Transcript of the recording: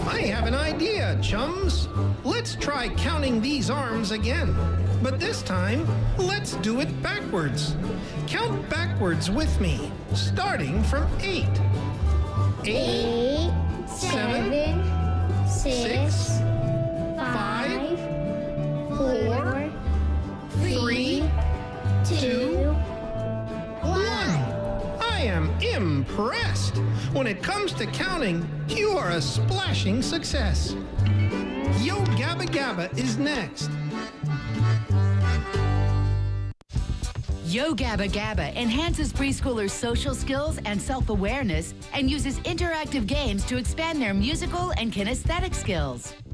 I have an idea, chums. Let's try counting these arms again. But this time, let's do it backwards. Count backwards with me, starting from 8. 8, 7, 6, 5, 4, 3, 2, 1. I am impressed. When it comes to counting, you are a splashing success. Yo Gabba Gabba is next. Yo Gabba Gabba enhances preschoolers' social skills and self-awareness and uses interactive games to expand their musical and kinesthetic skills.